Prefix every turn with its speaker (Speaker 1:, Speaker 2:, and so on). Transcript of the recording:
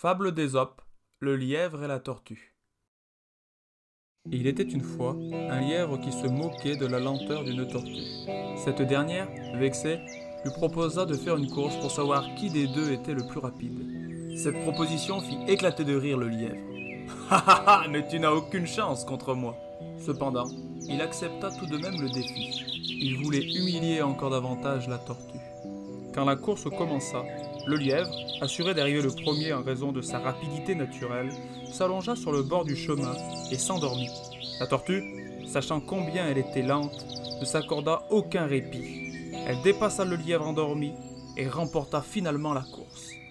Speaker 1: Fable d'Ésope, le lièvre et la tortue. Il était une fois un lièvre qui se moquait de la lenteur d'une tortue. Cette dernière, vexée, lui proposa de faire une course pour savoir qui des deux était le plus rapide. Cette proposition fit éclater de rire le lièvre. « Ha ha ha, mais tu n'as aucune chance contre moi !» Cependant, il accepta tout de même le défi. Il voulait humilier encore davantage la tortue. Quand la course commença, le lièvre, assuré d'arriver le premier en raison de sa rapidité naturelle, s'allongea sur le bord du chemin et s'endormit. La tortue, sachant combien elle était lente, ne s'accorda aucun répit. Elle dépassa le lièvre endormi et remporta finalement la course.